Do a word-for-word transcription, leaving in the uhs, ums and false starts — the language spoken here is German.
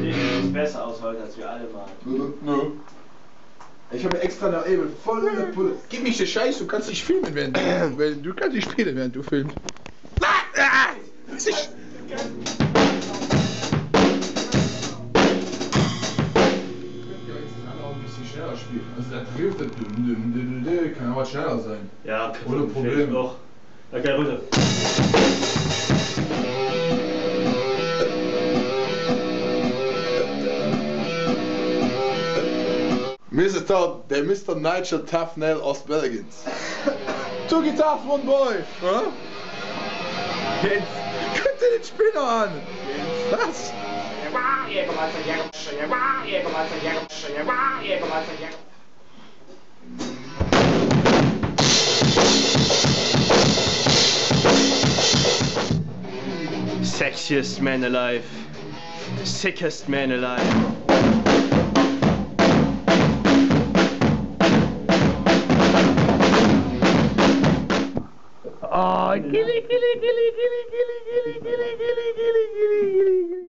Natürlich sieht besser aus heute als wir alle mal. Nö. Nö. Ich habe extra nach eben voll in der Pulle. Gib mich den Scheiß, du kannst nicht filmen, während du, während, du kannst nicht spielen, während du filmst. Ah, ah, was ist? Also der driftet, kann aber schneller sein. Ja, ohne Probleme. Doch. Okay, runter. Mir ist es da der Mister Nigel Tufnell aus Belgien. Two Guitar One Boy! Ja? Jetzt guck dir den Spinner an! Was? Sexiest man alive. The sickest man alive. Oh, Gilly, Gilly, Gilly, Gilly, Gilly.